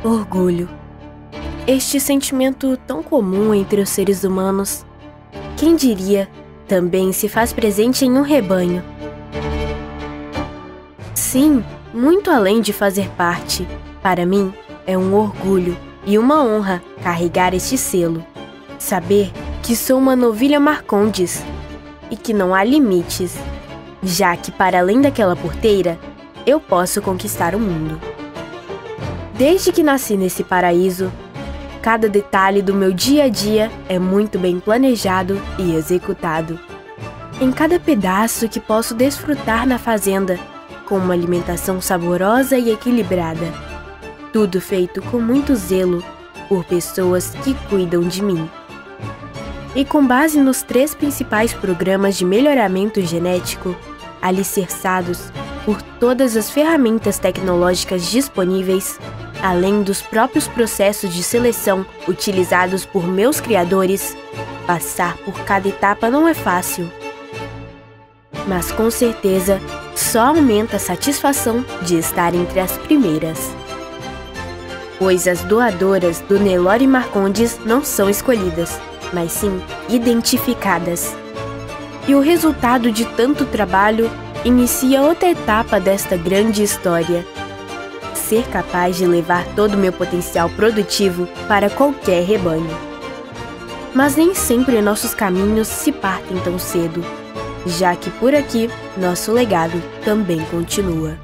Orgulho. Este sentimento tão comum entre os seres humanos, quem diria, também se faz presente em um rebanho. Sim, muito além de fazer parte, para mim é um orgulho e uma honra carregar este selo. Saber que sou uma novilha Marcondes e que não há limites, já que para além daquela porteira, eu posso conquistar o mundo. Desde que nasci nesse paraíso, cada detalhe do meu dia a dia é muito bem planejado e executado. Em cada pedaço que posso desfrutar na fazenda, com uma alimentação saborosa e equilibrada. Tudo feito com muito zelo por pessoas que cuidam de mim. E com base nos 3 principais programas de melhoramento genético, alicerçados por todas as ferramentas tecnológicas disponíveis, além dos próprios processos de seleção utilizados por meus criadores, passar por cada etapa não é fácil. Mas com certeza, só aumenta a satisfação de estar entre as primeiras. Pois as doadoras do Nelore Marcondes não são escolhidas, mas sim identificadas. E o resultado de tanto trabalho inicia outra etapa desta grande história. Ser capaz de levar todo o meu potencial produtivo para qualquer rebanho. Mas nem sempre nossos caminhos se partem tão cedo, já que por aqui nosso legado também continua.